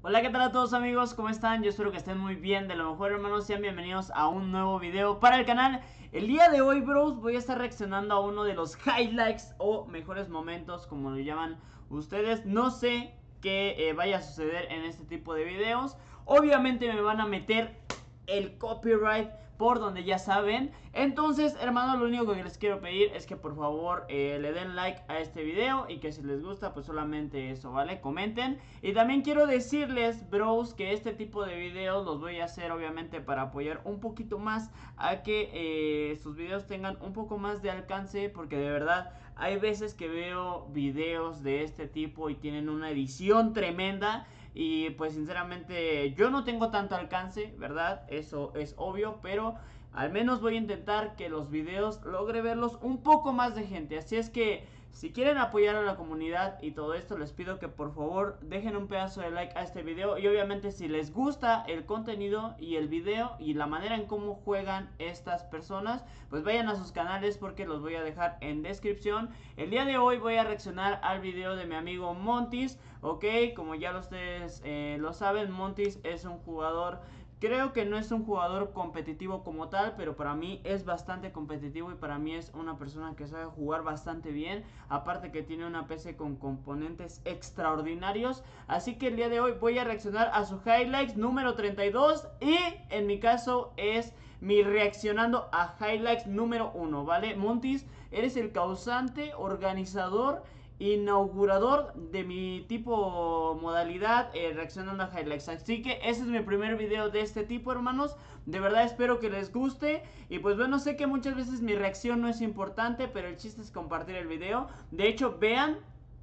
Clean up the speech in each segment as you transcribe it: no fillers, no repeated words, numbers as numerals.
Hola, ¿qué tal a todos amigos? ¿Cómo están? Yo espero que estén muy bien. De lo mejor, hermanos, sean bienvenidos a un nuevo video para el canal. El día de hoy, bros, voy a estar reaccionando a uno de los highlights o mejores momentos, como lo llaman ustedes. No sé qué vaya a suceder en este tipo de videos. Obviamente me van a meter el copyright por donde ya saben. Entonces, hermanos, lo único que les quiero pedir es que por favor le den like a este video y que si les gusta, pues solamente eso, ¿vale? Comenten. Y también quiero decirles, bros, que este tipo de videos los voy a hacer obviamente para apoyar un poquito más a que sus videos tengan un poco más de alcance, porque de verdad hay veces que veo videos de este tipo y tienen una edición tremenda. Y pues sinceramente yo no tengo tanto alcance, ¿verdad? Eso es obvio, pero al menos voy a intentar que los videos logre verlos un poco más de gente. Así es que si quieren apoyar a la comunidad y todo esto, les pido que por favor dejen un pedazo de like a este video. Y obviamente si les gusta el contenido y el video y la manera en cómo juegan estas personas, pues vayan a sus canales porque los voy a dejar en descripción. El día de hoy voy a reaccionar al video de mi amigo Montis, ok, como ya ustedes lo saben, Montis es un jugador. Creo que no es un jugador competitivo como tal, pero para mí es bastante competitivo y para mí es una persona que sabe jugar bastante bien. Aparte que tiene una PC con componentes extraordinarios. Así que el día de hoy voy a reaccionar a su highlights número 32 y en mi caso es mi reaccionando a highlights número 1, ¿vale? Montis, eres el causante, organizador, inaugurador de mi tipo modalidad reaccionando a highlights. Así que ese es mi primer video de este tipo, hermanos. De verdad espero que les guste. Y pues bueno, sé que muchas veces mi reacción no es importante, pero el chiste es compartir el video. De hecho, vean,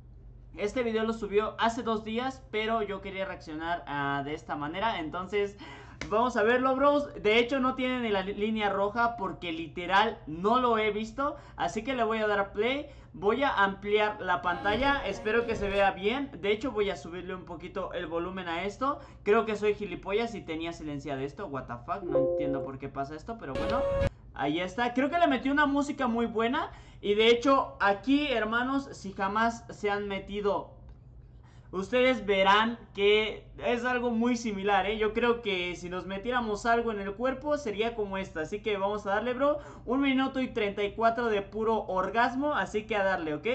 este video lo subió hace 2 días, pero yo quería reaccionar de esta manera. Entonces vamos a verlo, bros. De hecho no tiene ni la línea roja porque literal no lo he visto. Así que le voy a dar a play. Voy a ampliar la pantalla, espero que se vea bien. De hecho voy a subirle un poquito el volumen a esto. Creo que soy gilipollas y tenía silenciado esto. What the fuck, no entiendo por qué pasa esto, pero bueno. Ahí está, creo que le metí una música muy buena. Y de hecho aquí, hermanos, si jamás se han metido, ustedes verán que es algo muy similar, ¿eh? Yo creo que si nos metiéramos algo en el cuerpo sería como esta. Así que vamos a darle, bro. 1 minuto y 34 de puro orgasmo. Así que a darle, ¿ok?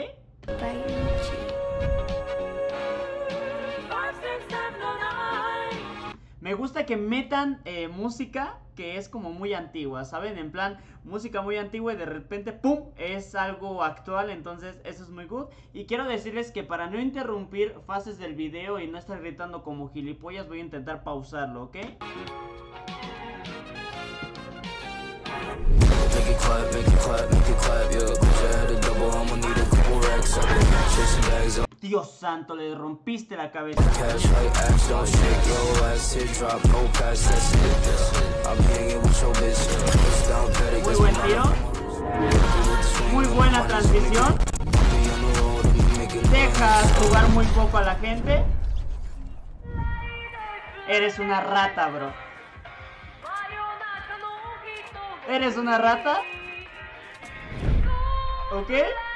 Me gusta que metan música que es como muy antigua, ¿saben? En plan, música muy antigua y de repente, ¡pum!, es algo actual, entonces eso es muy good. Y quiero decirles que para no interrumpir fases del video y no estar gritando como gilipollas, voy a intentar pausarlo, ¿ok? Dios santo, le rompiste la cabeza. Muy buen tiro. Muy buena transición. Dejas jugar muy poco a la gente. Eres una rata, bro. Eres una rata. ¿Ok?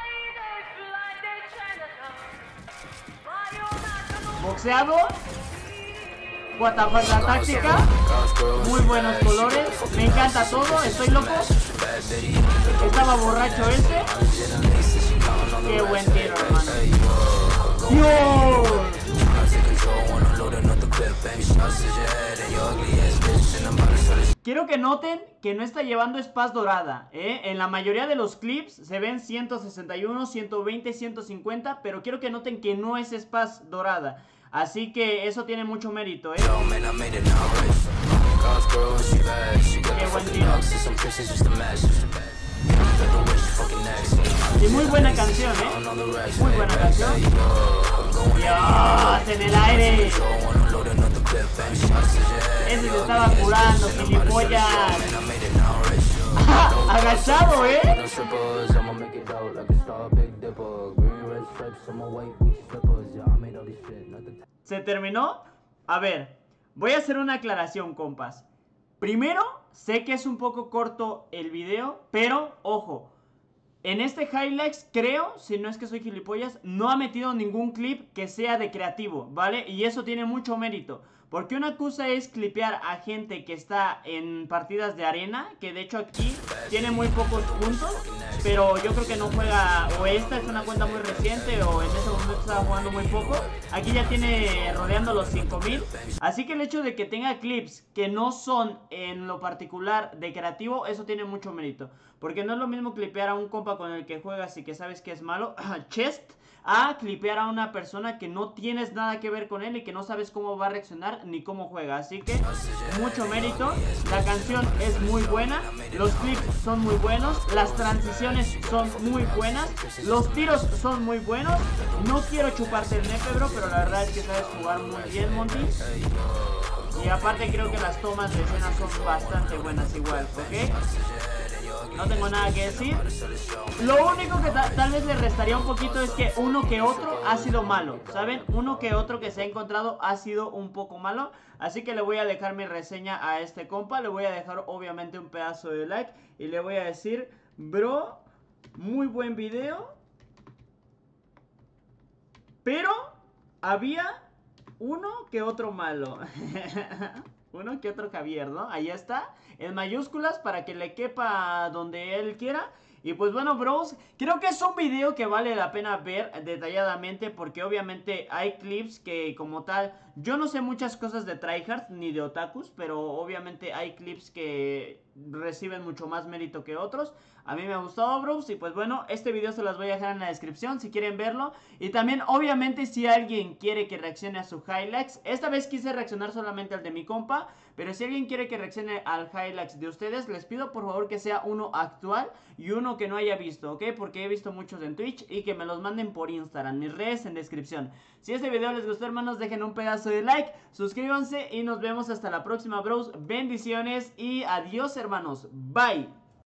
Boxeado. Guatapata la táctica. Muy buenos colores. Me encanta todo. Estoy loco. Estaba borracho este. Qué buen tiro, hermano. ¡Dios! Quiero que noten que no está llevando espaz dorada, ¿eh? En la mayoría de los clips se ven 161, 120, 150, pero quiero que noten que no es espaz dorada. Así que eso tiene mucho mérito, ¿eh? Qué buen tiro. Y muy buena canción, ¿eh? Muy buena canción. Dios, en el aire. Ese se estaba curando, gilipollas. Agachado, ¿eh? ¿Se terminó? A ver, voy a hacer una aclaración, compas. Primero, sé que es un poco corto el video, pero, ojo, En este highlights, creo, si no es que soy gilipollas, no ha metido ningún clip que sea de creativo, ¿vale? Y eso tiene mucho mérito. Porque una cosa es clipear a gente que está en partidas de arena, que de hecho aquí tiene muy pocos puntos, pero yo creo que no juega, o esta es una cuenta muy reciente, o en ese momento estaba jugando muy poco. Aquí ya tiene rodeando los 5000. Así que el hecho de que tenga clips que no son en lo particular de creativo, eso tiene mucho mérito. Porque no es lo mismo clipear a un compa con el que juegas y que sabes que es malo, Chest, a clipear a una persona que no tienes nada que ver con él y que no sabes cómo va a reaccionar ni cómo juega. Así que mucho mérito. La canción es muy buena, los clips son muy buenos, las transiciones son muy buenas, los tiros son muy buenos. No quiero chuparte el nepe, bro, pero la verdad es que sabes jugar muy bien, Monty. Y aparte creo que las tomas de escena son bastante buenas igual, ¿ok? No tengo nada que decir. Lo único que tal vez le restaría un poquito es que uno que otro ha sido malo, ¿saben? Uno que otro que se ha encontrado ha sido un poco malo. Así que le voy a dejar mi reseña a este compa. Le voy a dejar obviamente un pedazo de like. Y le voy a decir, bro, muy buen video, pero había uno que otro malo. Uno que otro Javier, ¿no? Ahí está, en mayúsculas para que le quepa donde él quiera. Y pues bueno, bros, creo que es un video que vale la pena ver detalladamente, porque obviamente hay clips que como tal, yo no sé muchas cosas de tryhard ni de otakus, pero obviamente hay clips que reciben mucho más mérito que otros. A mí me ha gustado, bros, y pues bueno, este video se los voy a dejar en la descripción si quieren verlo. Y también obviamente si alguien quiere que reaccione a su highlights, esta vez quise reaccionar solamente al de mi compa, pero si alguien quiere que reaccione al highlights de ustedes, les pido por favor que sea uno actual y uno que no haya visto, ¿ok? Porque he visto muchos en Twitch y que me los manden por Instagram, mis redes en descripción. Si este video les gustó, hermanos, dejen un pedazo de like, suscríbanse y nos vemos hasta la próxima, bros. Bendiciones y adiós, hermanos. Bye.